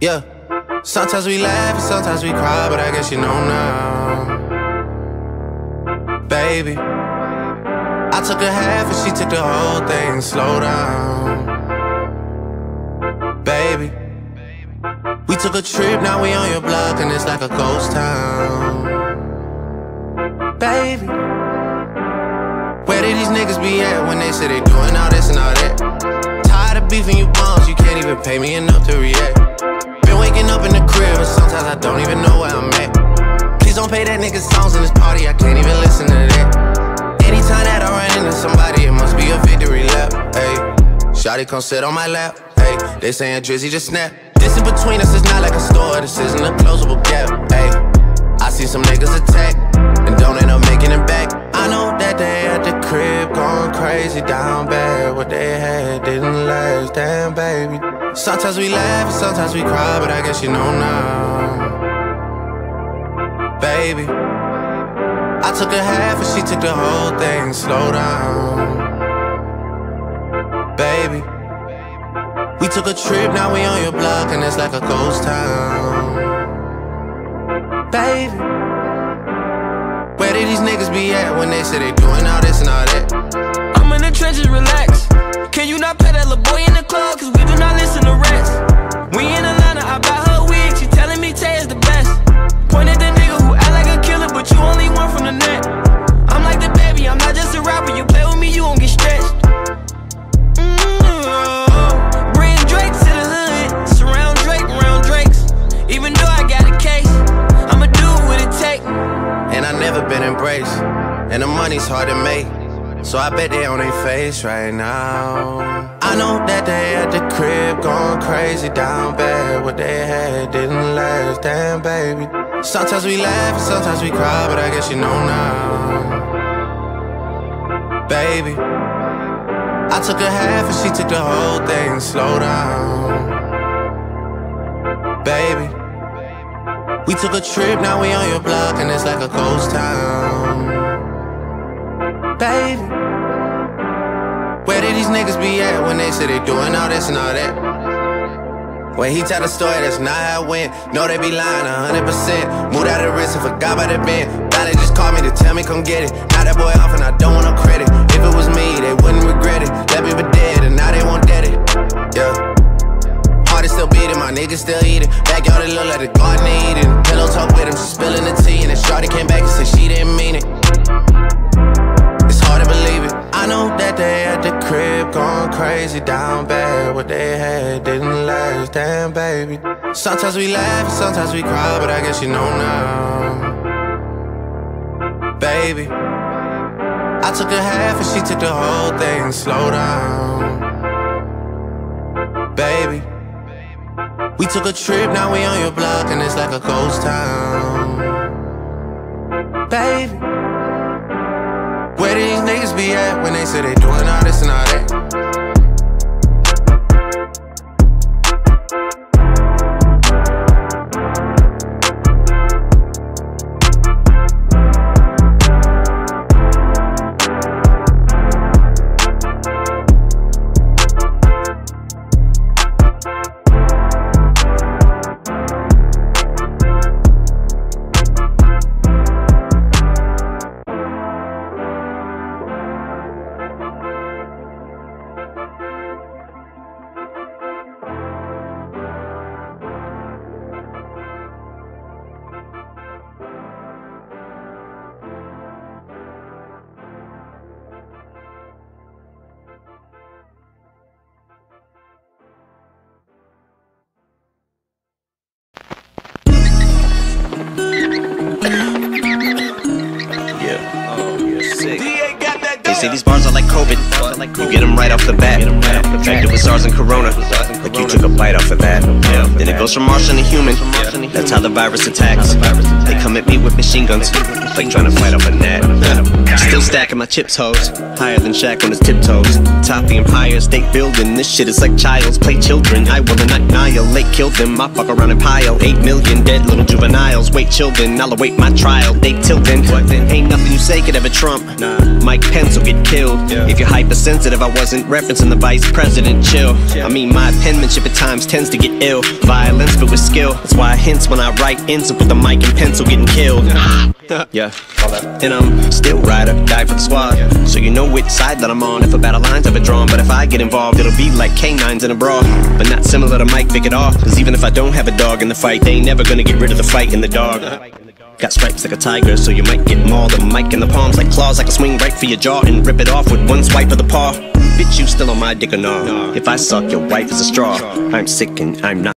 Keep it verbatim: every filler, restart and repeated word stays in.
Yeah, sometimes we laugh and sometimes we cry, but I guess you know now. Baby, I took a half and she took the whole thing. Slow down. Baby, we took a trip, now we on your block and it's like a ghost town. Baby, where did these niggas be at when they say they doing all this and all that? Tired of beefing you bums, you can't even pay me enough to react. Been waking up in the crib and sometimes I don't even know where I'm at. Please don't play that nigga songs in this party, I can't even listen to that. Anytime that I run into somebody, it must be a victory lap. Ayy, shawty come sit on my lap. Ayy, they saying Drizzy just snap. This in between us is not like a store, this isn't a closable gap. Ayy, I see some niggas attack and don't end up making it back. I know that they at the crib going crazy down bad. What they had didn't last, damn baby. Sometimes we laugh and sometimes we cry, but I guess you know now. Baby, I took a half and she took the whole thing. Slow down. Baby, we took a trip, now we on your block and it's like a ghost town. Baby, where did these niggas be at when they say they doing all this and all that? I'm in the trenches, relax. Can you not pay that little boy in the club? Cause we do not listen to rats. We in Atlanta, I buy her wig, she telling me Tay is the best. Point at the nigga who act like a killer, but you only one from the net. I'm like the baby, I'm not just a rapper. You play with me, you won't get stretched. Mm-hmm. Bring Drake to the hood, surround Drake around Drakes. Even though I got a case, I'ma do what it take. And I never been embraced, and the money's hard to make, so I bet they on their face right now. I know that they at the crib going crazy down bad. What they had didn't last, damn baby. Sometimes we laugh and sometimes we cry, but I guess you know now. Baby, I took a half and she took the whole thing. Slow down. Baby, we took a trip, now we on your block and it's like a ghost town. Baby, where did these niggas be at when they say they doing all this and all that? When he tell the story, that's not how it went. No, they be lying a hundred percent. Moved out of the wrist and forgot about the bend. Now they just called me to tell me come get it. Now that boy off and I don't want no credit. If it was me, they wouldn't regret it. Left me for dead and now they won't dead it. Yeah, heart is still beating, my niggas still eating. Backyard it look like the garden they eating. Pillow talk with him, she spilling the tea. And then shorty came back and said she didn't mean it. It's hard to believe it. I know that they at the crib going crazy down bad. What they had didn't last, damn baby. Sometimes we laugh and sometimes we cry, but I guess you know now. Baby, I took a half and she took the whole thing. Slow down. Baby, we took a trip, now we on your block and it's like a ghost town. Baby, where these niggas be at when they say they doing all this and all that? Say these bars are like COVID, you get them right off the bat. Infected with SARS and Corona, like you took a bite off of that. Then it goes from Martian to human, that's how the virus attacks. They come at me with machine guns, like trying to fight off a net. Still stacking my chips, hoes, higher than Shaq on his tiptoes. Top the Empire State Building, this shit is like child's play children. I will annihilate, kill them, I fuck around and pile. Eight million dead little juveniles, wait children, I'll await my trial. They tilting, ain't nothing you say could ever trump. Mike Pence will get get killed. If you're hypersensitive, I wasn't referencing the vice president, chill. I mean, my penmanship at times tends to get ill. Violence, but with skill. That's why I hints when I write ends up with a mic and pencil getting killed. Yeah, and I'm still ride or die for the squad. So you know which side that I'm on if a battle line's ever drawn. But if I get involved, it'll be like canines in a brawl. But not similar to Mike Vick at all. Cause even if I don't have a dog in the fight, they ain't never gonna get rid of the fight in the dog. Got stripes like a tiger, so you might get mauled. A mic in the palms like claws, I can swing right for your jaw and rip it off with one swipe of the paw. Bitch, you still on my dick or no? If I suck your wife as a straw, I'm sick and I'm not.